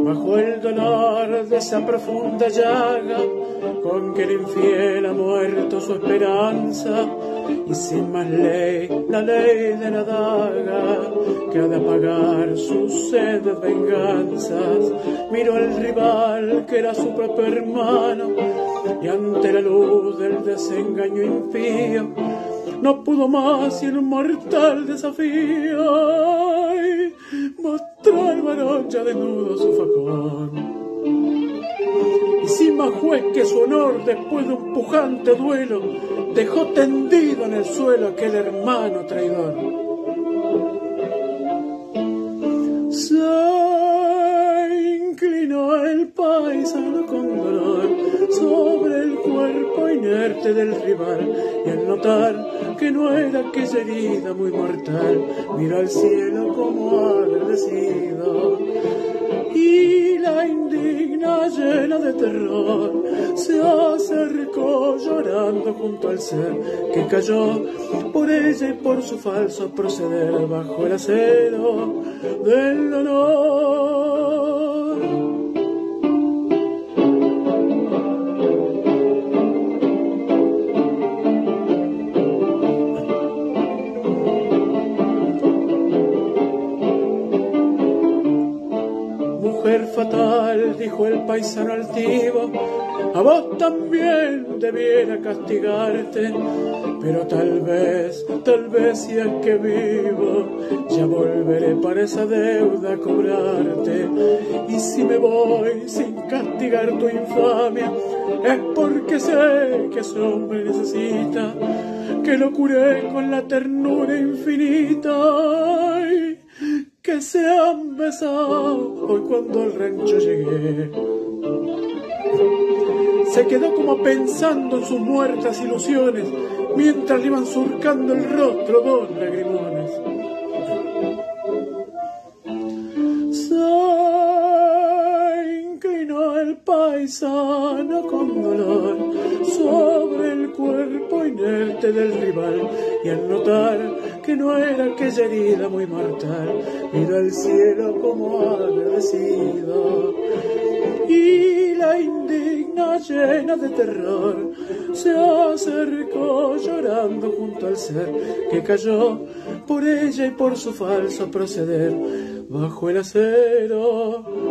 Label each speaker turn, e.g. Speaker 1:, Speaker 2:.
Speaker 1: bajo el dolor de esa profunda llaga con que el infiel ha muerto su esperanza, y sin más ley, la ley de la daga que ha de apagar sus sed de venganzas, miró al rival que era su propio hermano, y ante la luz del desengaño impío no pudo más y en un mortal desafío ay, mostró al varón ya desnudo su facón. Y sin más juez que su honor, después de un pujante duelo, dejó tendido en el suelo aquel hermano traidor. Se inclinó el paisano con dolor sobre el cuerpo inerte del rival, y al notar que no era aquella herida muy mortal, miró al cielo como agradecido, y la indigna llena de terror se acercó llorando junto al ser que cayó por ella y por su falso proceder bajo el acero del honor. Mujer fatal, dijo el paisano altivo, a vos también debiera castigarte, pero tal vez si es que vivo, ya volveré para esa deuda a cobrarte. Y si me voy sin castigar tu infamia, es porque sé que ese hombre necesita que lo curé con la ternura infinita. Ay, que se han besado hoy cuando al rancho llegué. Se quedó como pensando en sus muertas ilusiones, mientras le iban surcando el rostro dos lagrimones. Se inclinó el paisano con dolor sobre el cuerpo inerte del rival, y al notar que no era aquella herida muy mortal, miró al cielo como agradecido, y la indigna llena de terror se acercó llorando junto al ser que cayó por ella y por su falso proceder bajo el acero